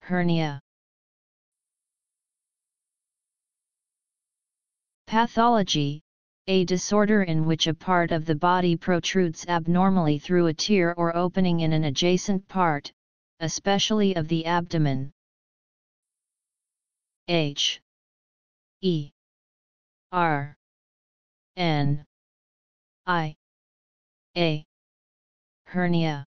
hernia. Pathology, a disorder in which a part of the body protrudes abnormally through a tear or opening in an adjacent part, especially of the abdomen. H E R N I A hernia.